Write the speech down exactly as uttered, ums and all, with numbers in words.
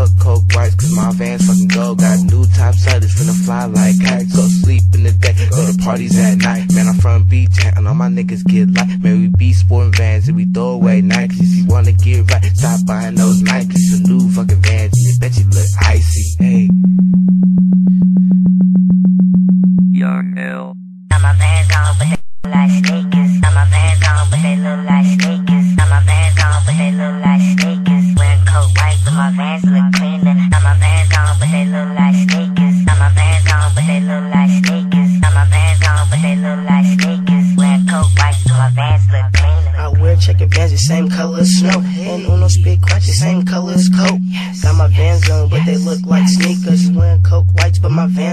fuck coke whites, cause my Vans fucking gold. Got new top sellers, finna fly like kites. Go sleep in the day, go to parties at night. Man, I'm from B-Town, and all my niggas get light. Man, we be sporting Vans and we throw away Nikes. If you wanna get right, stop buying those Nikes. Some new fucking Vans, and they bet you look icy. Hey. Your hell. Got my Vans on, but they look like sneakers. Got my Vans on, but they look like sneakers. Got my Vans on, but they look like sneakers. Wearing coat white, but my Vans look cleaner. Got my Vans on, but they look like sneakers. Got my Vans on, but they look like sneakers. Got my Vans on, but they look like sneakers. Wearing coat white, but my Vans look cleaner. I wear checker Vans, the same color as snow. And Uno spit quite the same color as coat. Got my Vans on, but they look like sneakers. Wearing coat whites, but my Vans